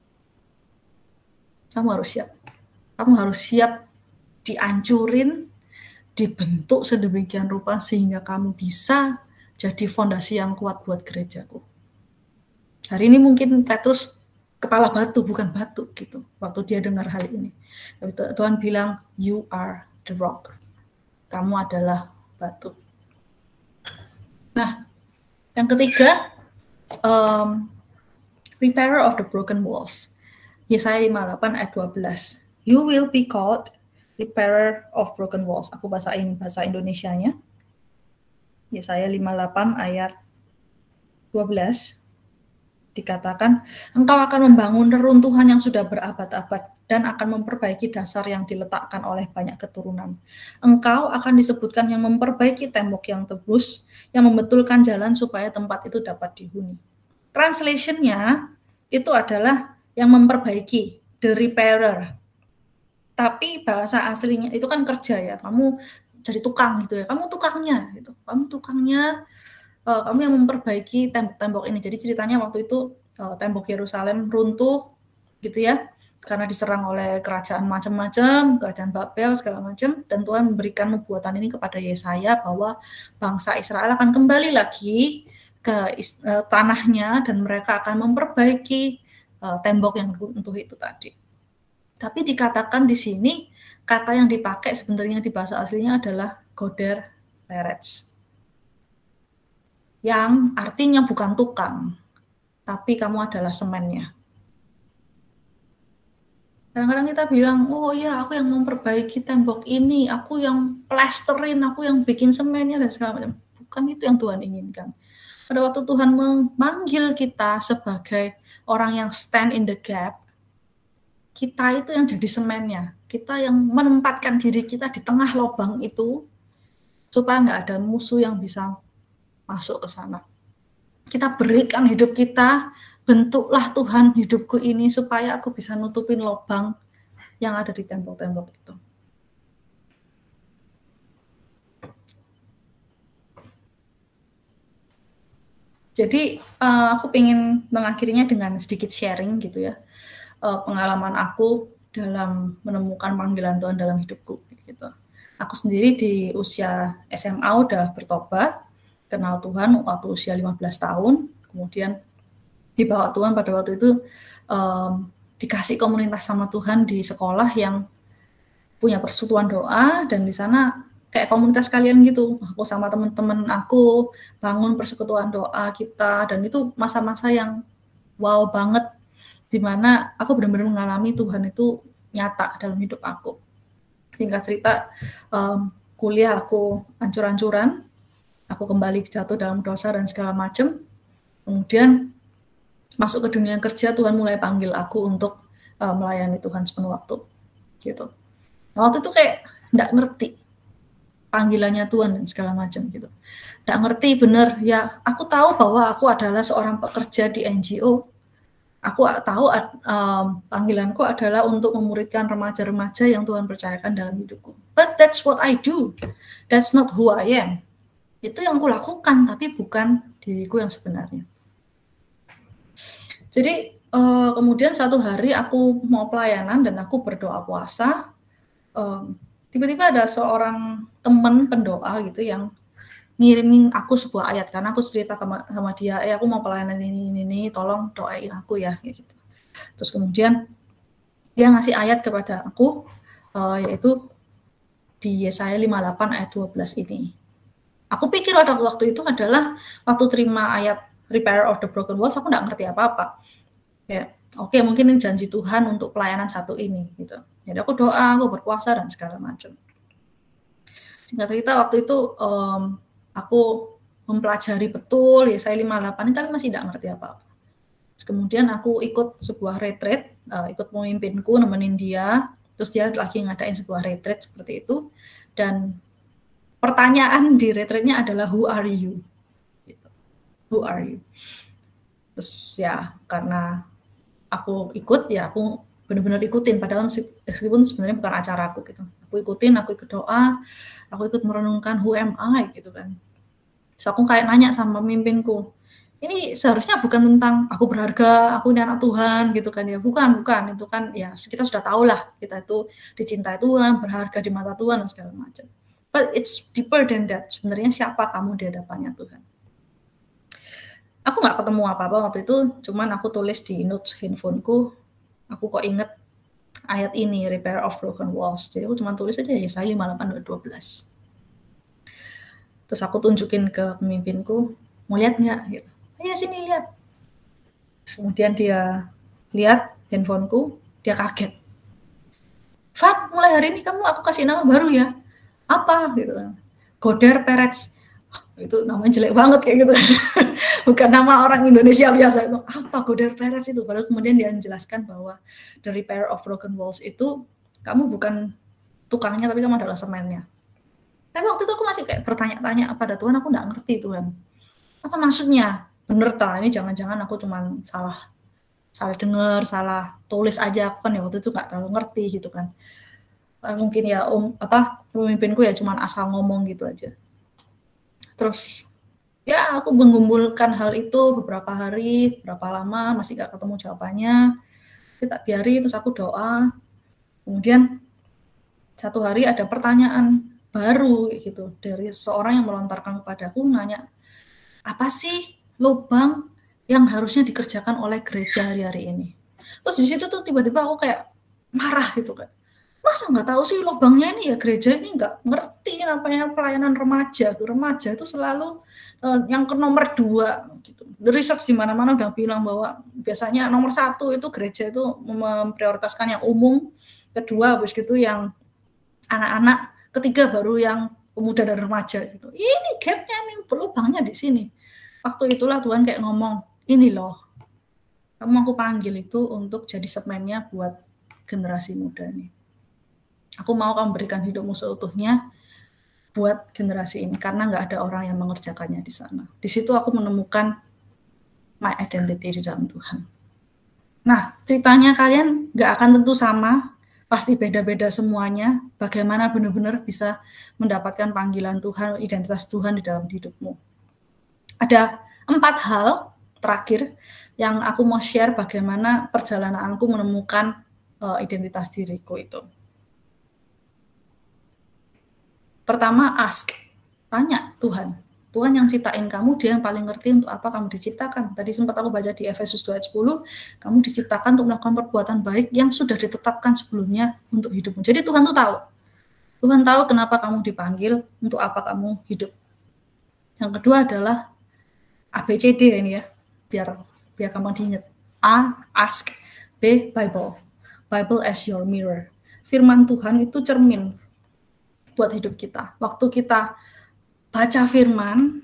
Kamu harus siap. Kamu harus siap dihancurin, dibentuk sedemikian rupa sehingga kamu bisa jadi fondasi yang kuat buat gerejaku. Hari ini mungkin Petrus kepala batu, bukan batu gitu, waktu dia dengar hal ini. Tapi Tuhan bilang, you are the rock. Kamu adalah batu. Nah, yang ketiga, um, repairer of the broken walls. Yesaya lima puluh delapan ayat dua belas. You will be called repairer of broken walls. Aku bahasain bahasa Indonesianya. Yesaya lima puluh delapan ayat dua belas. Dikatakan, engkau akan membangun reruntuhan yang sudah berabad-abad dan akan memperbaiki dasar yang diletakkan oleh banyak keturunan. Engkau akan disebutkan yang memperbaiki tembok yang tebus, yang membetulkan jalan supaya tempat itu dapat dihuni. Translation-nya itu adalah yang memperbaiki, the repairer. Tapi bahasa aslinya itu kan kerja ya, kamu jadi tukang gitu ya, kamu tukangnya gitu, kamu tukangnya, uh, kamu yang memperbaiki tembok-tembok ini. Jadi ceritanya waktu itu uh, tembok Yerusalem runtuh gitu ya, karena diserang oleh kerajaan macam-macam, kerajaan Babel segala macam, dan Tuhan memberikan nubuatan ini kepada Yesaya bahwa bangsa Israel akan kembali lagi ke uh, tanahnya dan mereka akan memperbaiki uh, tembok yang runtuh itu tadi. Tapi dikatakan di sini, kata yang dipakai sebenarnya di bahasa aslinya adalah goder peretz. Yang artinya bukan tukang, tapi kamu adalah semennya. Kadang-kadang kita bilang, oh iya aku yang memperbaiki tembok ini, aku yang plasterin, aku yang bikin semennya dan segala macam. Bukan itu yang Tuhan inginkan. Pada waktu Tuhan memanggil kita sebagai orang yang stand in the gap, kita itu yang jadi semennya, kita yang menempatkan diri kita di tengah lubang itu, supaya nggak ada musuh yang bisa masuk ke sana. Kita berikan hidup kita, bentuklah Tuhan hidupku ini, supaya aku bisa nutupin lubang yang ada di tembok-tembok itu. Jadi uh, aku ingin mengakhirinya dengan sedikit sharing gitu ya. Uh, pengalaman aku dalam menemukan panggilan Tuhan dalam hidupku gitu. Aku sendiri di usia S M A udah bertobat, kenal Tuhan waktu usia lima belas tahun, kemudian dibawa Tuhan pada waktu itu um, dikasih komunitas sama Tuhan di sekolah yang punya persekutuan doa, dan di sana kayak komunitas kalian gitu, aku sama teman-teman aku bangun persekutuan doa kita, dan itu masa-masa yang wow banget, dimana aku benar-benar mengalami Tuhan itu nyata dalam hidup aku. Singkat cerita, um, kuliah aku ancur-ancuran, aku kembali jatuh dalam dosa dan segala macam. Kemudian masuk ke dunia kerja, Tuhan mulai panggil aku untuk uh, melayani Tuhan sepenuh waktu, gitu. Nah, waktu itu kayak nggak ngerti panggilannya Tuhan dan segala macam gitu. Nggak ngerti bener ya. Aku tahu bahwa aku adalah seorang pekerja di N G O. Aku tahu um, panggilanku adalah untuk memuridkan remaja-remaja yang Tuhan percayakan dalam hidupku. But that's what I do. That's not who I am. Itu yang aku lakukan, tapi bukan diriku yang sebenarnya. Jadi uh, kemudian satu hari aku mau pelayanan dan aku berdoa puasa. Um, tiba-tiba ada seorang teman pendoa gitu yang ngirimin aku sebuah ayat, karena aku cerita sama, sama dia, eh aku mau pelayanan ini, ini, ini, tolong doain aku ya, gitu. Terus kemudian dia ngasih ayat kepada aku, uh, yaitu di Yesaya lima puluh delapan ayat dua belas ini. Aku pikir pada waktu itu adalah waktu terima ayat repair of the broken walls, aku nggak ngerti apa-apa. Ya, oke okay, mungkin ini janji Tuhan untuk pelayanan satu ini, gitu. Jadi aku doa, aku berpuasa dan segala macam. Singkat cerita waktu itu um, aku mempelajari betul Yesaya lima puluh delapan ini, tapi masih tidak ngerti apa-apa. Kemudian aku ikut sebuah retreat, uh, ikut pemimpinku, nemenin dia, terus dia lagi ngadain sebuah retreat seperti itu, dan pertanyaan di retreatnya adalah who are you? Gitu. Who are you? Terus ya karena aku ikut, ya aku benar-benar ikutin, padahal meskipun sebenarnya bukan acara aku gitu. Aku ikutin, aku ikut doa, aku ikut merenungkan who am I gitu kan. Terus aku kayak nanya sama pemimpinku, ini seharusnya bukan tentang aku berharga, aku ini anak Tuhan gitu kan ya. Bukan, bukan. Itu kan ya kita sudah tahu lah, kita itu dicintai Tuhan, berharga di mata Tuhan dan segala macam. But it's deeper than that. Sebenarnya siapa kamu di hadapannya Tuhan? Aku nggak ketemu apa-apa waktu itu, cuman aku tulis di notes handphoneku, aku kok inget ayat ini, repair of broken walls. Jadi aku cuma tulis aja Yesaya lima puluh delapan dua belas. Terus aku tunjukin ke pemimpinku, mau lihat nggak? Gitu. Ayo sini lihat. Kemudian dia lihat handphoneku, dia kaget. Van, mulai hari ini kamu aku kasih nama baru ya. Apa? Gitu. Goder Perez. Itu namanya jelek banget kayak gitu. Bukan nama orang Indonesia biasa itu. Apa Goder Perez itu? Padahal kemudian dia menjelaskan bahwa the repair of broken walls itu kamu bukan tukangnya tapi kamu adalah semennya. Tapi waktu itu aku masih kayak bertanya-tanya pada Tuhan, aku nggak ngerti Tuhan. Apa maksudnya? Bener ta, ini jangan-jangan aku cuma salah salah dengar, salah tulis aja, aku kan ya waktu itu nggak terlalu ngerti gitu kan. Mungkin ya um, apa pemimpinku ya cuma asal ngomong gitu aja. Terus ya aku mengumpulkan hal itu beberapa hari, berapa lama masih nggak ketemu jawabannya. Kita biari, terus aku doa. Kemudian satu hari ada pertanyaan baru gitu dari seorang yang melontarkan kepadaku, nanya, apa sih lubang yang harusnya dikerjakan oleh gereja hari-hari ini? Terus di situ tuh tiba-tiba aku kayak marah gitu kan. Masa nggak tahu sih lubangnya ini ya, gereja ini nggak ngerti namanya pelayanan remaja. Remaja itu selalu uh, yang ke nomor dua gitu. Research di mana-mana udah bilang bahwa biasanya nomor satu itu gereja itu memprioritaskan yang umum, kedua habis gitu yang anak-anak, ketiga baru yang pemuda dan remaja gitu. Ini gapnya nih, lubangnya di sini. Waktu itulah Tuhan kayak ngomong, ini loh, kamu aku panggil itu untuk jadi semennya buat generasi muda nih. Aku mau kamu berikan hidupmu seutuhnya buat generasi ini, karena nggak ada orang yang mengerjakannya di sana. Di situ aku menemukan my identity di dalam Tuhan. Nah, ceritanya kalian nggak akan tentu sama, pasti beda-beda semuanya, bagaimana benar-benar bisa mendapatkan panggilan Tuhan, identitas Tuhan di dalam hidupmu. Ada empat hal terakhir yang aku mau share bagaimana perjalananku menemukan uh, identitas diriku itu. Pertama, ask, tanya Tuhan. Tuhan yang ciptain kamu, dia yang paling ngerti untuk apa kamu diciptakan. Tadi sempat aku baca di Efesus dua ayat sepuluh, kamu diciptakan untuk melakukan perbuatan baik yang sudah ditetapkan sebelumnya untuk hidupmu. Jadi Tuhan tuh tahu. Tuhan tahu kenapa kamu dipanggil, untuk apa kamu hidup. Yang kedua adalah A B C D ini ya, biar biar gampang diingat. A, ask. B, Bible. Bible as your mirror. Firman Tuhan itu cermin buat hidup kita. Waktu kita baca firman,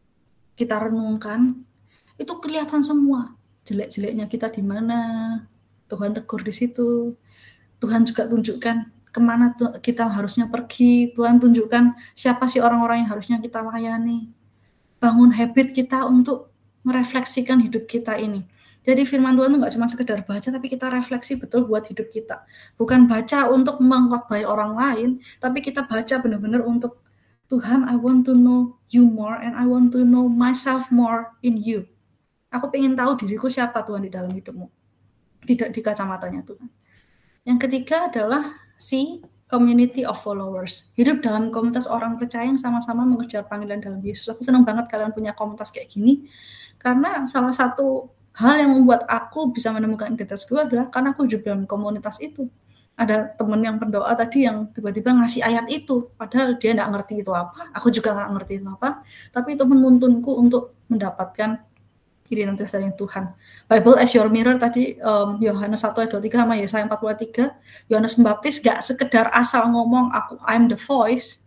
kita renungkan, itu kelihatan semua. Jelek-jeleknya kita di mana, Tuhan tegur di situ. Tuhan juga tunjukkan kemana kita harusnya pergi. Tuhan tunjukkan siapa sih orang-orang yang harusnya kita layani. Bangun habit kita untuk merefleksikan hidup kita ini. Jadi firman Tuhan itu nggak cuma sekedar baca, tapi kita refleksi betul buat hidup kita. Bukan baca untuk mengkhotbahi orang lain, tapi kita baca benar-benar untuk Tuhan, I want to know you more and I want to know myself more in you. Aku pengen tahu diriku siapa Tuhan di dalam hidupmu. Tidak di kacamatanya Tuhan. Yang ketiga adalah C, community of followers. Hidup dalam komunitas orang percaya yang sama-sama mengejar panggilan dalam Yesus. Aku senang banget kalian punya komunitas kayak gini. Karena salah satu hal yang membuat aku bisa menemukan identitas gue adalah karena aku hidup dalam komunitas itu. Ada temen yang pendoa tadi yang tiba-tiba ngasih ayat itu. Padahal dia nggak ngerti itu apa. Aku juga nggak ngerti itu apa. Tapi itu menuntunku untuk mendapatkan identitas dari Tuhan. Bible as your mirror tadi um, Yohanes satu ayat dua puluh tiga sama Yesaya empat puluh tiga. Yohanes Pembaptis gak sekedar asal ngomong aku I'm the voice.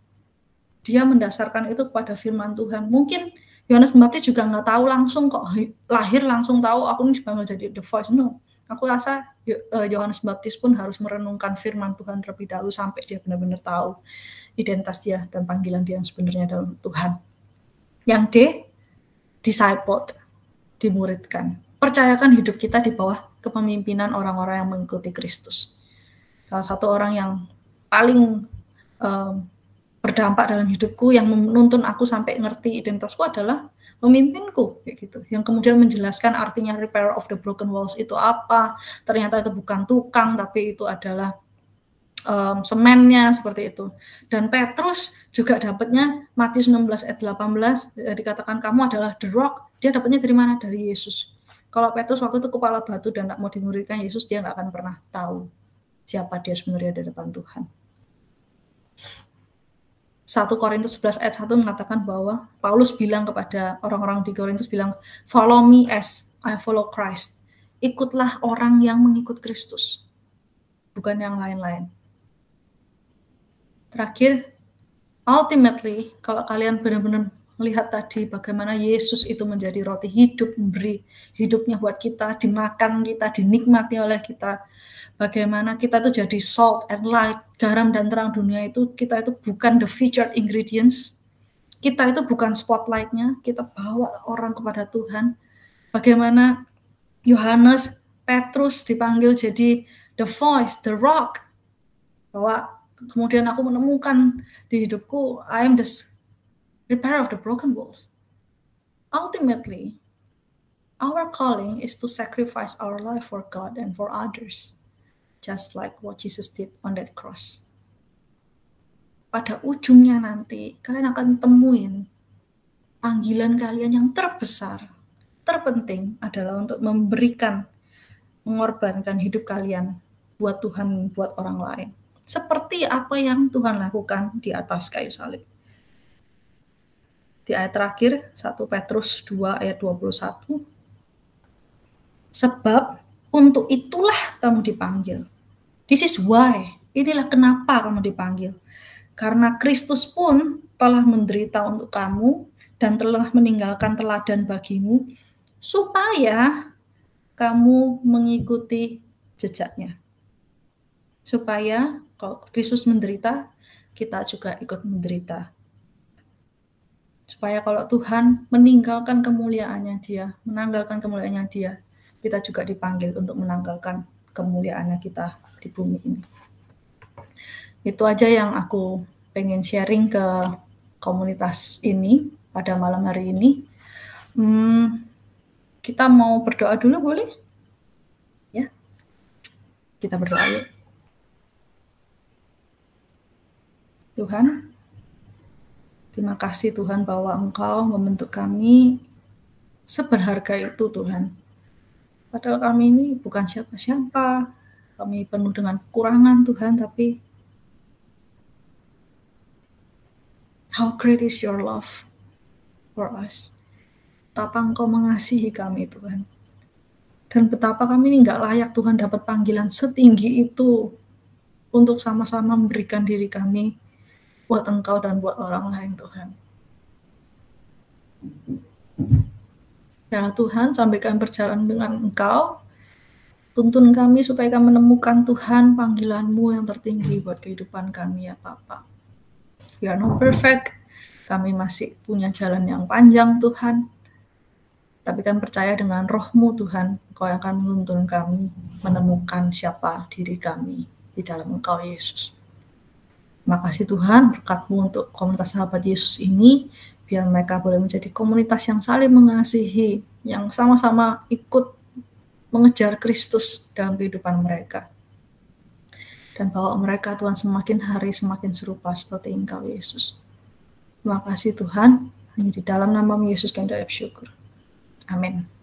Dia mendasarkan itu kepada firman Tuhan. Mungkin Yohanes Pembaptis juga nggak tahu langsung kok lahir langsung tahu aku ini bakal jadi the voice. No. Aku rasa Yohanes Pembaptis pun harus merenungkan firman Tuhan terlebih dahulu sampai dia benar-benar tahu identitas dia dan panggilan dia yang sebenarnya dalam Tuhan. Yang D, discipled. Dimuridkan. percayakan hidup kita di bawah kepemimpinan orang-orang yang mengikuti Kristus. Salah satu orang yang paling um, berdampak dalam hidupku, yang menuntun aku sampai ngerti identitasku adalah pemimpinku, kayak gitu. Yang kemudian menjelaskan artinya repair of the broken walls itu apa. Ternyata itu bukan tukang, tapi itu adalah um, semennya, seperti itu. Dan Petrus juga dapatnya Matius enam belas ayat delapan belas, dikatakan kamu adalah the rock. Dia dapatnya dari mana? Dari Yesus. Kalau Petrus waktu itu kepala batu dan tak mau dimuridkan Yesus, dia nggak akan pernah tahu siapa dia sebenarnya di depan Tuhan. satu Korintus sebelas ayat satu mengatakan bahwa Paulus bilang kepada orang-orang di Korintus, bilang, follow me as I follow Christ. Ikutlah orang yang mengikut Kristus, bukan yang lain-lain. Terakhir, ultimately, kalau kalian benar-benar melihat tadi bagaimana Yesus itu menjadi roti hidup, memberi hidupnya buat kita, dimakan kita, dinikmati oleh kita. Bagaimana kita itu jadi salt and light, garam dan terang dunia itu, kita itu bukan the featured ingredients. Kita itu bukan spotlight-nya, kita bawa orang kepada Tuhan. Bagaimana Yohanes, Petrus dipanggil jadi the voice, the rock. Bahwa kemudian aku menemukan di hidupku, I am the repair of the broken walls. Ultimately, our calling is to sacrifice our life for God and for others, just like what Jesus did on that cross. Pada ujungnya nanti, kalian akan temuin panggilan kalian yang terbesar, terpenting adalah untuk memberikan, mengorbankan hidup kalian buat Tuhan, buat orang lain. Seperti apa yang Tuhan lakukan di atas kayu salib. Di ayat terakhir, satu Petrus dua ayat dua puluh satu. Sebab untuk itulah kamu dipanggil. This is why. Inilah kenapa kamu dipanggil. Karena Kristus pun telah menderita untuk kamu dan telah meninggalkan teladan bagimu, supaya kamu mengikuti jejaknya. Supaya kalau Kristus menderita, kita juga ikut menderita. Supaya kalau Tuhan meninggalkan kemuliaannya dia, menanggalkan kemuliaannya dia, kita juga dipanggil untuk menanggalkan kemuliaannya kita di bumi ini. Itu aja yang aku pengen sharing ke komunitas ini pada malam hari ini. Hmm, kita mau berdoa dulu, boleh? Ya, kita berdoa yuk. Tuhan, terima kasih Tuhan bahwa Engkau membentuk kami seberharga itu Tuhan. Padahal kami ini bukan siapa-siapa, kami penuh dengan kekurangan Tuhan, tapi how great is your love for us. Betapa Engkau mengasihi kami Tuhan. Dan betapa kami ini gak layak Tuhan dapat panggilan setinggi itu untuk sama-sama memberikan diri kami buat Engkau dan buat orang lain Tuhan. Ya Tuhan, sampai kami berjalan dengan Engkau, tuntun kami supaya kami menemukan Tuhan panggilan-Mu yang tertinggi buat kehidupan kami ya Bapa. We are not perfect, kami masih punya jalan yang panjang Tuhan, tapi kami percaya dengan Roh-Mu Tuhan, Engkau yang akan menuntun kami menemukan siapa diri kami di dalam Engkau Yesus. Terima kasih Tuhan, berkat-Mu untuk komunitas sahabat Yesus ini, biar mereka boleh menjadi komunitas yang saling mengasihi, yang sama-sama ikut mengejar Kristus dalam kehidupan mereka. Dan bawa mereka Tuhan semakin hari semakin serupa seperti Engkau Yesus. Terima kasih Tuhan, hanya di dalam nama Yesus kami bersyukur. Amin.